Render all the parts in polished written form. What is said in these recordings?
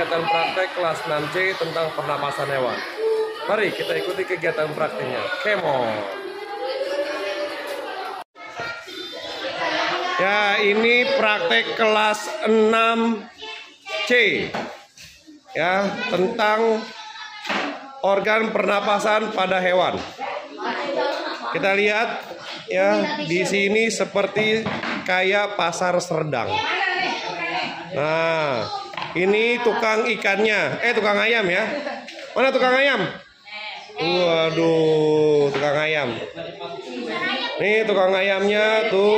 kegiatan praktek kelas 6C tentang pernapasan hewan. Mari kita ikuti kegiatan prakteknya. Come on. Ya, ini praktek kelas 6C. Ya, tentang organ pernapasan pada hewan. Kita lihat ya, di sini seperti kayak pasar serdang. Nah, ini tukang ikannya, tukang ayam ya. Mana tukang ayam? Waduh, tukang ayam. Nih tukang ayamnya tuh.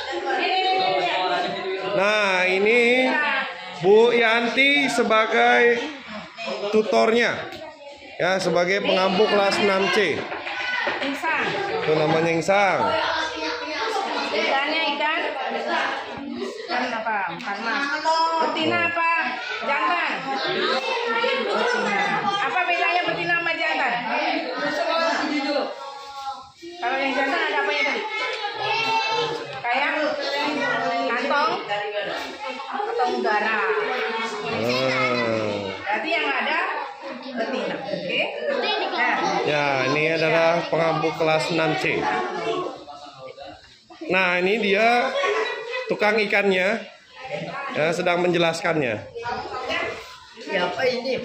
Nah, ini Bu Yanti sebagai tutornya. Ya, sebagai pengampu kelas 6C. Itu namanya insang. Ikannya ikan apa? Betina apa? Jantan? Betina. Apa bedanya betina sama jantan? Kalau yang jantan ada apa tadi? Kayak kantong udara. Berarti yang ada betina. Oke? Ya, ini adalah pengampu kelas 6C. Nah, ini dia tukang ikannya, ya, sedang menjelaskannya. Siapa ini?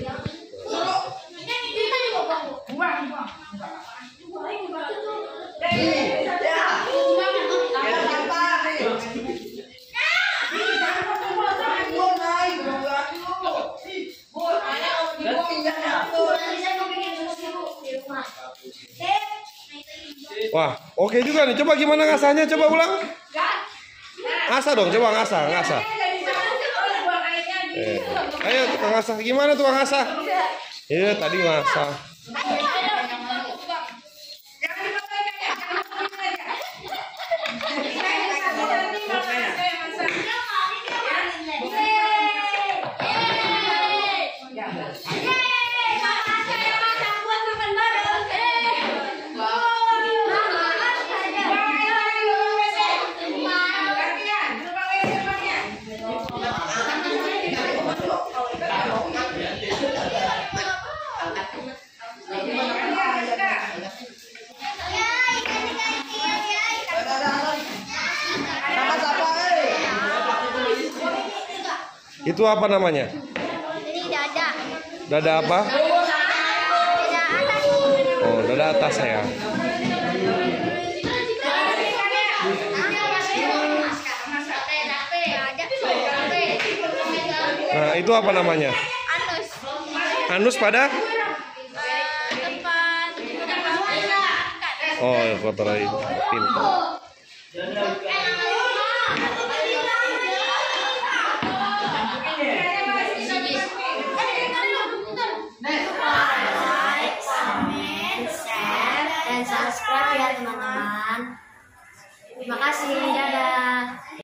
Wah, oke juga nih. Coba gimana ngasahnya? Coba ulang. Ngasah dong, coba ngasah. Ayo tukang ngasah. Gimana tukang ngasah? Iya, tadi ngasah. Itu apa namanya? Ini dada. Dada apa? Dada atas. Oh, dada atas ya. Nah, itu apa namanya? Anus. Anus pada? Tempat. Oh, kotoran itu. Pintar. Like, comment, share, dan subscribe ya teman-teman. Terima kasih, dadah.